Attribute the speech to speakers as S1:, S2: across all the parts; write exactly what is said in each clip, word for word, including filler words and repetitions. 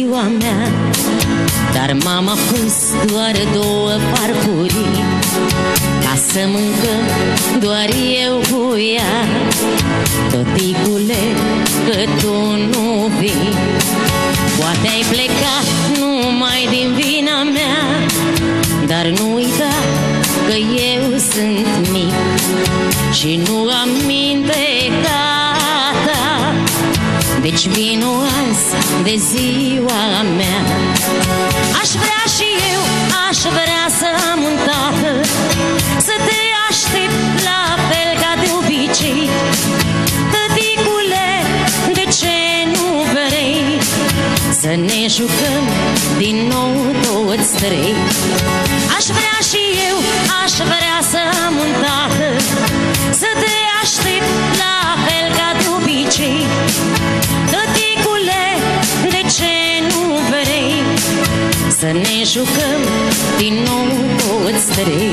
S1: ziua mea, dar mama a pus doar două farfurii ca să mâncăm doar eu cu ea. Tăticule, că tu nu vii, poate ai plecat numai din vina mea, dar nu uita că eu sunt mic și nu am minte ca ta. Deci vino azi de ziua mea. Aș vrea și eu, aș vrea să am un tată, să te aștept la fel ca de obicei. Tăticule, de ce nu vrei să ne jucăm din nou toți trei? Aș vrea și eu, aș vrea să am un tată, să te aștept la fel ca de obicei. Tăticule, de ce nu vrei să ne jucăm din nou toți trei?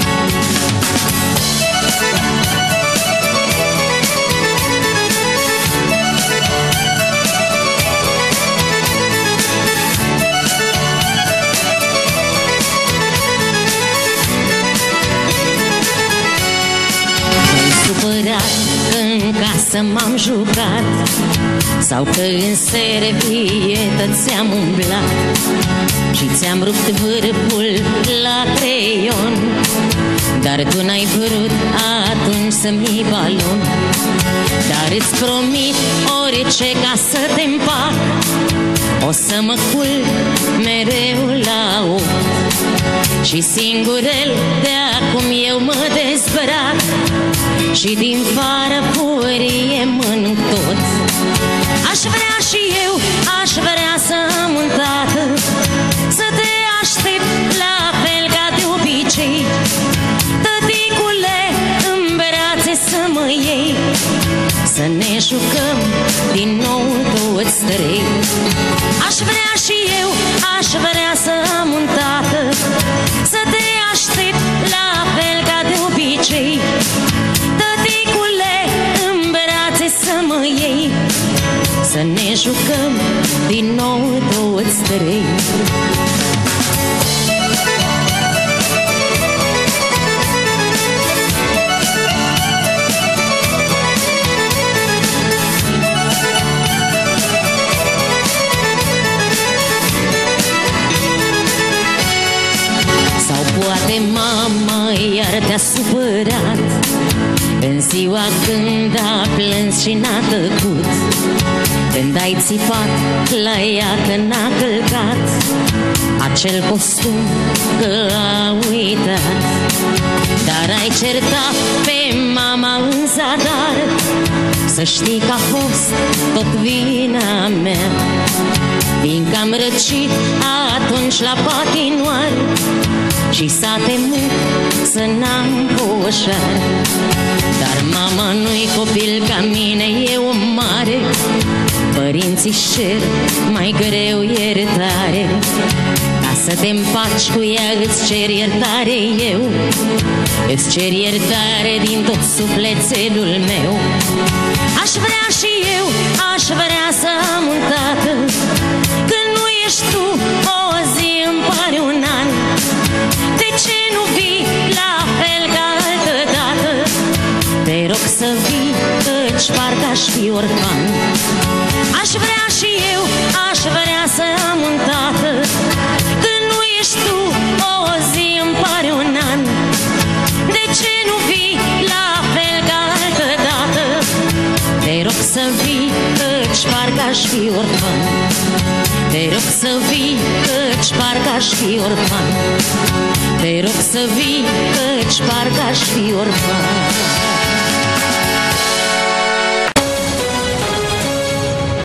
S1: Că în casă m-am jucat sau că în servietă ți-am umblat și ți-am rupt vârful la creion, dar tu n-ai vrut atunci să-mi iei balon. Dar îți promit orice ca să te împac, o să mă culc mereu la ochi și singurel de acum eu mă dezbrac și din farfurie mănânc tot. Aș vrea și eu, aș vrea să am un tată, să te aștept la fel ca de obicei. Tăticule, în brațe să mă iei, să ne jucăm din nou toți trei. Aș vrea și eu, aș vrea să am un tată, să te aștept la fel ca de obicei. Tăticule, în brațe să mă iei, să ne jucăm din nou toți trei. Poate mama iar te-a supărat în ziua când a plâns și n-a tăcut, când ai țipat la ea că n-a călcat acel costum că a uitat. Dar ai certat pe mama în zadar, să știi că a fost tot vina mea, fiindcă am răcit atunci la patinoar și s-a temut să n-am coșar. Dar mama nu-i copil ca mine, e o mare, părinții cer mai greu iertare. Ca să te împaci cu ea îți cer iertare eu, îți cer iertare din tot sufletelul meu. Aș vrea și eu, aș vrea să am un tată, când nu ești tu o zi îmi pare un an. De ce nu vii la fel ca altă dată? Te rog să vii, căci parcă aș fi orfan. Aș vrea și eu, aș vrea să am un tată, când nu ești tu o zi îmi pare un an. De ce nu vii la fel ca altă dată? Te rog să vii, căci parcă aș fi orfan. Te rog să vii, căci parcă aș fi orfan. Te rog să vii, căci parcă aș fi orfan.